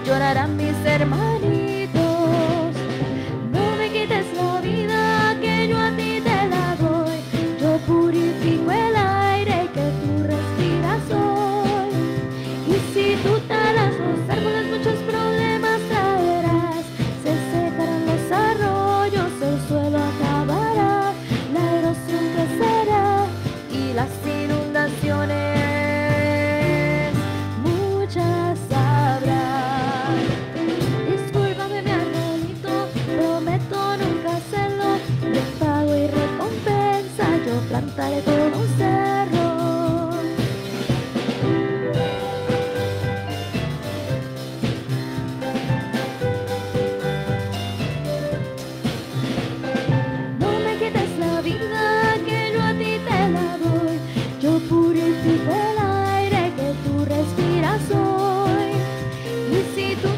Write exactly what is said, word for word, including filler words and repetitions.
llorarán mis hermanitos. No me quites la vida, que yo a ti te la doy. Yo purifico el aire que tú respiras hoy. Y si tú talas los árboles, muchos problemas traerás. Se secarán los arroyos, el suelo acabará, la erosión crecerá y las inundaciones muchas habrá. Discúlpame mi arbolito, prometo nunca hacerlo. De pago y recompensa yo plantaré todo un cerro. No me quites la vida, que yo a ti te la doy. Yo purifico el aire que tú respiras hoy. Y si tú